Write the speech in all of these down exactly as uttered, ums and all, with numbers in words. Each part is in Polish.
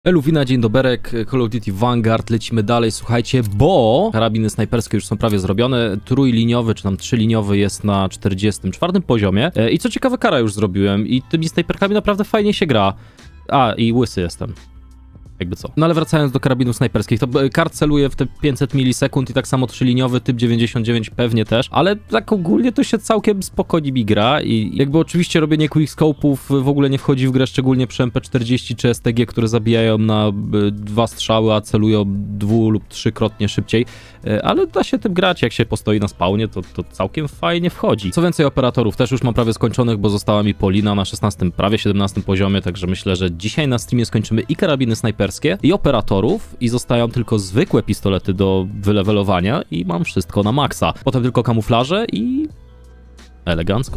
Eluwina, dzień doberek, Call of Duty Vanguard, lecimy dalej, słuchajcie, bo karabiny snajperskie już są prawie zrobione, trójliniowy, czy tam trzyliniowy jest na czterdziestym czwartym poziomie i co ciekawe kara już zrobiłem i tymi snajperkami naprawdę fajnie się gra. A, i łysy jestem. Jakby co. No ale wracając do karabinów snajperskich, to kart celuje w te pięćset milisekund i tak samo trzyliniowy, typ dziewięćdziesiąt dziewięć pewnie też, ale tak ogólnie to się całkiem spokojnie mi gra i jakby oczywiście robienie quickscope'ów w ogóle nie wchodzi w grę, szczególnie przy M P czterdzieści czy S T G, które zabijają na dwa strzały, a celują dwu lub trzykrotnie szybciej, ale da się tym grać, jak się postoi na spawnie, to, to całkiem fajnie wchodzi. Co więcej, operatorów też już mam prawie skończonych, bo została mi Polina na szesnastym, prawie siedemnastym poziomie, także myślę, że dzisiaj na streamie skończymy i karabiny snajperskie, i operatorów i zostają tylko zwykłe pistolety do wylewelowania i mam wszystko na maksa. Potem tylko kamuflaże i elegancko.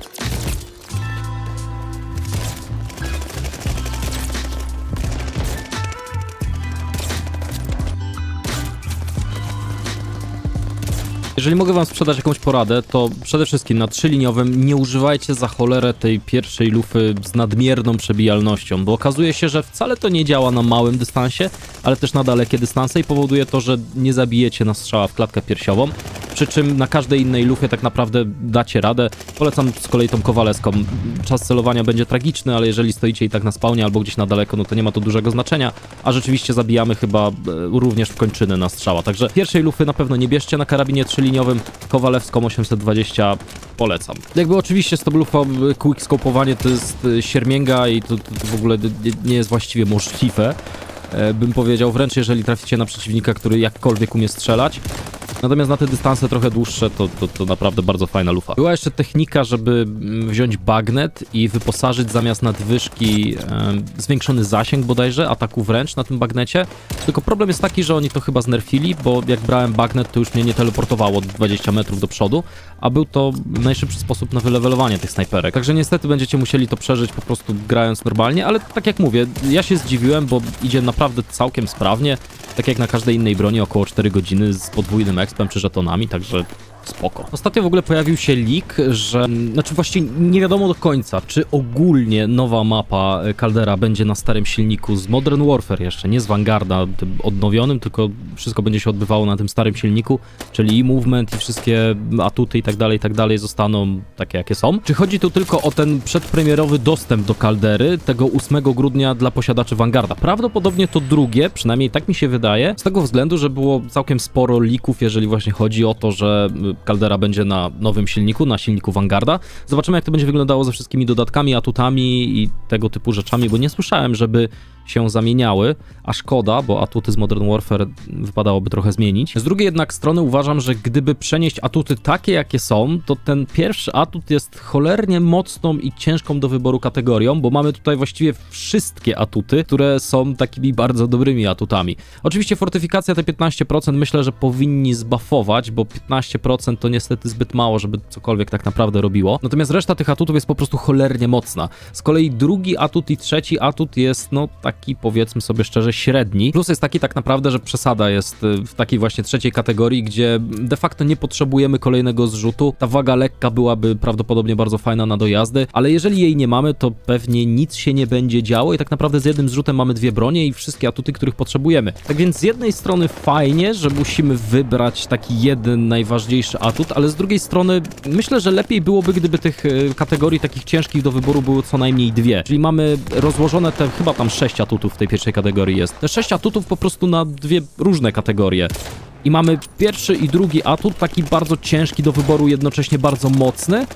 Jeżeli mogę wam sprzedać jakąś poradę, to przede wszystkim na trzyliniowym nie używajcie za cholerę tej pierwszej lufy z nadmierną przebijalnością, bo okazuje się, że wcale to nie działa na małym dystansie, ale też na dalekie dystanse i powoduje to, że nie zabijecie na strzała w klatkę piersiową, przy czym na każdej innej lufie tak naprawdę dacie radę. Polecam z kolei tą kowaleską. Czas celowania będzie tragiczny, ale jeżeli stoicie i tak na spawnie albo gdzieś na daleko, no to nie ma to dużego znaczenia, a rzeczywiście zabijamy chyba również w kończyny na strzała. Także pierwszej lufy na pewno nie bierzcie na karabinie trzyliniowym, kowalewską osiemset dwadzieścia polecam. Jakby oczywiście z tą lufą quickscope'owanie to jest siermięga i to, to w ogóle nie jest właściwie możliwe, bym powiedział, wręcz jeżeli traficie na przeciwnika, który jakkolwiek umie strzelać. Natomiast na te dystanse trochę dłuższe to, to, to naprawdę bardzo fajna lufa. Była jeszcze technika, żeby wziąć bagnet i wyposażyć zamiast nadwyżki e, zwiększony zasięg bodajże ataku wręcz na tym bagnecie. Tylko problem jest taki, że oni to chyba znerfili, bo jak brałem bagnet, to już mnie nie teleportowało dwadzieścia metrów do przodu, a był to najszybszy sposób na wylewelowanie tych snajperek. Także niestety będziecie musieli to przeżyć po prostu grając normalnie, ale tak jak mówię, ja się zdziwiłem, bo idzie naprawdę całkiem sprawnie, tak jak na każdej innej broni, około cztery godziny z podwójnym expem czy żetonami, także spoko. Ostatnio w ogóle pojawił się leak, że... Znaczy właściwie nie wiadomo do końca, czy ogólnie nowa mapa Caldera będzie na starym silniku z Modern Warfare jeszcze, nie z Vanguarda tym odnowionym, tylko wszystko będzie się odbywało na tym starym silniku, czyli i movement, i wszystkie atuty i tak dalej, i tak dalej zostaną takie, jakie są. Czy chodzi tu tylko o ten przedpremierowy dostęp do Caldery tego ósmego grudnia dla posiadaczy Vanguarda? Prawdopodobnie to drugie, przynajmniej tak mi się wydaje, z tego względu, że było całkiem sporo leaków, jeżeli właśnie chodzi o to, że Caldera będzie na nowym silniku, na silniku Vanguarda. Zobaczymy, jak to będzie wyglądało ze wszystkimi dodatkami, atutami i tego typu rzeczami, bo nie słyszałem, żeby się zamieniały, a szkoda, bo atuty z Modern Warfare wypadałoby trochę zmienić. Z drugiej jednak strony uważam, że gdyby przenieść atuty takie, jakie są, to ten pierwszy atut jest cholernie mocną i ciężką do wyboru kategorią, bo mamy tutaj właściwie wszystkie atuty, które są takimi bardzo dobrymi atutami. Oczywiście fortyfikacja te piętnaście procent myślę, że powinni zbuffować, bo piętnaście procent to niestety zbyt mało, żeby cokolwiek tak naprawdę robiło. Natomiast reszta tych atutów jest po prostu cholernie mocna. Z kolei drugi atut i trzeci atut jest, no, tak taki, powiedzmy sobie szczerze, średni. Plus jest taki tak naprawdę, że przesada jest w takiej właśnie trzeciej kategorii, gdzie de facto nie potrzebujemy kolejnego zrzutu. Ta waga lekka byłaby prawdopodobnie bardzo fajna na dojazdy, ale jeżeli jej nie mamy, to pewnie nic się nie będzie działo i tak naprawdę z jednym zrzutem mamy dwie bronie i wszystkie atuty, których potrzebujemy. Tak więc z jednej strony fajnie, że musimy wybrać taki jeden najważniejszy atut, ale z drugiej strony myślę, że lepiej byłoby, gdyby tych kategorii takich ciężkich do wyboru było co najmniej dwie. Czyli mamy rozłożone te chyba tam sześć atutów w tej pierwszej kategorii jest. Te sześć atutów po prostu na dwie różne kategorie. I mamy pierwszy i drugi atut, taki bardzo ciężki do wyboru, jednocześnie bardzo mocny.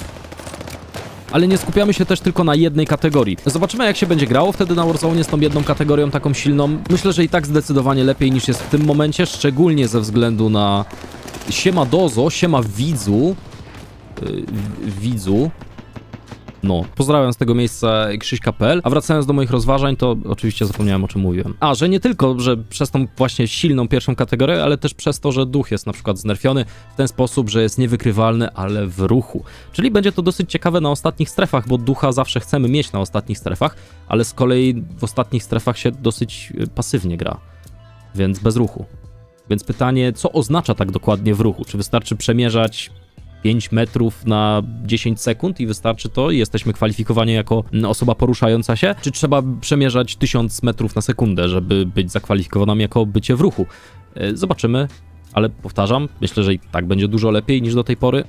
Ale nie skupiamy się też tylko na jednej kategorii. Zobaczymy, jak się będzie grało wtedy na Warzone z tą jedną kategorią taką silną. Myślę, że i tak zdecydowanie lepiej niż jest w tym momencie, szczególnie ze względu na siema Dozo, siema widzu. Yy, widzu. No, pozdrawiam z tego miejsca Krzyśka kropka pe el, a wracając do moich rozważań, to oczywiście zapomniałem, o czym mówiłem. A, że nie tylko, że przez tą właśnie silną pierwszą kategorię, ale też przez to, że duch jest na przykład znerfiony w ten sposób, że jest niewykrywalny, ale w ruchu. Czyli będzie to dosyć ciekawe na ostatnich strefach, bo ducha zawsze chcemy mieć na ostatnich strefach, ale z kolei w ostatnich strefach się dosyć pasywnie gra, więc bez ruchu. Więc pytanie, co oznacza tak dokładnie w ruchu? Czy wystarczy przemierzać pięć metrów na dziesięć sekund i wystarczy to i jesteśmy kwalifikowani jako osoba poruszająca się? Czy trzeba przemierzać tysiąc metrów na sekundę, żeby być zakwalifikowanym jako bycie w ruchu? Zobaczymy, ale powtarzam, myślę, że i tak będzie dużo lepiej niż do tej pory.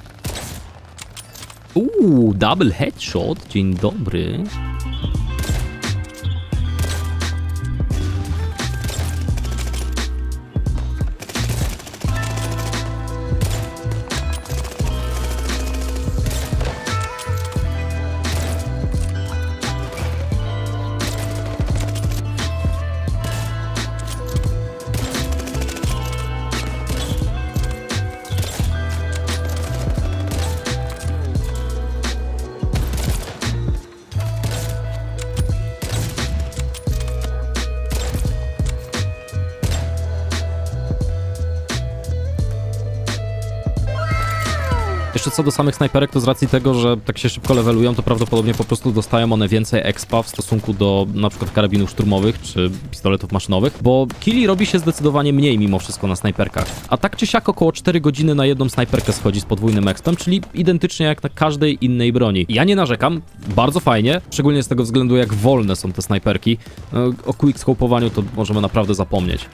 Uuu, double headshot, dzień dobry. Jeszcze co do samych snajperek, to z racji tego, że tak się szybko levelują, to prawdopodobnie po prostu dostają one więcej expa w stosunku do na przykład karabinów szturmowych czy pistoletów maszynowych, bo killi robi się zdecydowanie mniej mimo wszystko na snajperkach. A tak czy siak około cztery godziny na jedną snajperkę schodzi z podwójnym expem, czyli identycznie jak na każdej innej broni. Ja nie narzekam, bardzo fajnie, szczególnie z tego względu jak wolne są te snajperki. No, o quickscopowaniu to możemy naprawdę zapomnieć.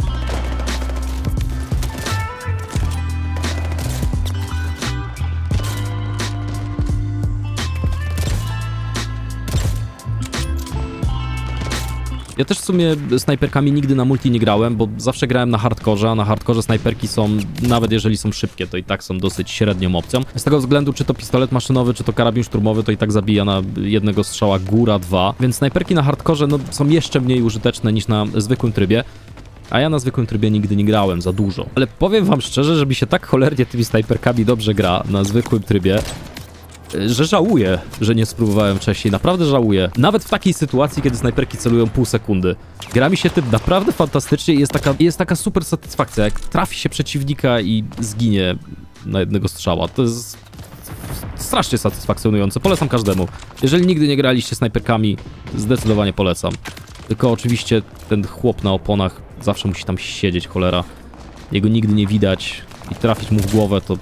Ja też w sumie snajperkami nigdy na multi nie grałem, bo zawsze grałem na hardkorze, a na hardkorze snajperki są, nawet jeżeli są szybkie, to i tak są dosyć średnią opcją. Z tego względu, czy to pistolet maszynowy, czy to karabin szturmowy, to i tak zabija na jednego strzała góra dwa, więc snajperki na hardkorze no, są jeszcze mniej użyteczne niż na zwykłym trybie. A ja na zwykłym trybie nigdy nie grałem za dużo. Ale powiem wam szczerze, żeby się tak cholernie tymi snajperkami dobrze gra na zwykłym trybie, że żałuję, że nie spróbowałem wcześniej. Naprawdę żałuję. Nawet w takiej sytuacji, kiedy snajperki celują pół sekundy. Gra mi się tym naprawdę fantastycznie i jest taka, jest taka super satysfakcja, jak trafi się przeciwnika i zginie na jednego strzała. To jest strasznie satysfakcjonujące. Polecam każdemu. Jeżeli nigdy nie graliście snajperkami, zdecydowanie polecam. Tylko oczywiście ten chłop na oponach zawsze musi tam siedzieć, cholera. Jego nigdy nie widać i trafić mu w głowę to...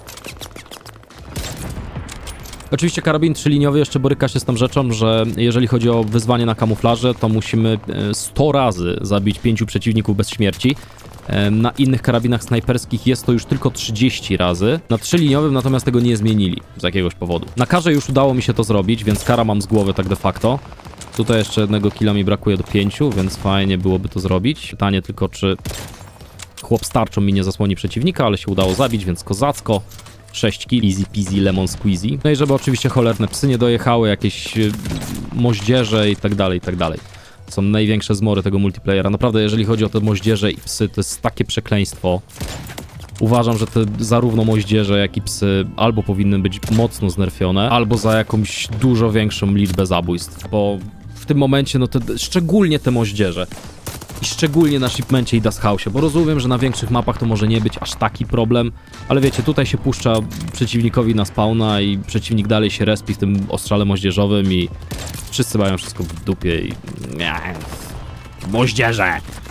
Oczywiście karabin trzyliniowy jeszcze boryka się z tą rzeczą, że jeżeli chodzi o wyzwanie na kamuflaże, to musimy sto razy zabić pięciu przeciwników bez śmierci. Na innych karabinach snajperskich jest to już tylko trzydzieści razy. Na trzyliniowym natomiast tego nie zmienili z jakiegoś powodu. Na karze już udało mi się to zrobić, więc kara mam z głowy tak de facto. Tutaj jeszcze jednego killa mi brakuje do pięciu, więc fajnie byłoby to zrobić. Pytanie tylko, czy chłop z tarczą mi nie zasłoni przeciwnika, ale się udało zabić, więc kozacko. sześć kill, easy peasy, lemon squeezy. No i żeby oczywiście cholerne psy nie dojechały, jakieś moździerze i tak dalej, i tak dalej. Są największe zmory tego multiplayera. Naprawdę, jeżeli chodzi o te moździerze i psy, to jest takie przekleństwo. Uważam, że te zarówno moździerze, jak i psy albo powinny być mocno znerfione, albo za jakąś dużo większą liczbę zabójstw, bo w tym momencie, no te, szczególnie te moździerze. I szczególnie na shipmencie i Dust House'ie, bo rozumiem, że na większych mapach to może nie być aż taki problem, ale wiecie, tutaj się puszcza przeciwnikowi na spawna i przeciwnik dalej się respi w tym ostrzale moździerzowym i wszyscy mają wszystko w dupie i... Moździerze!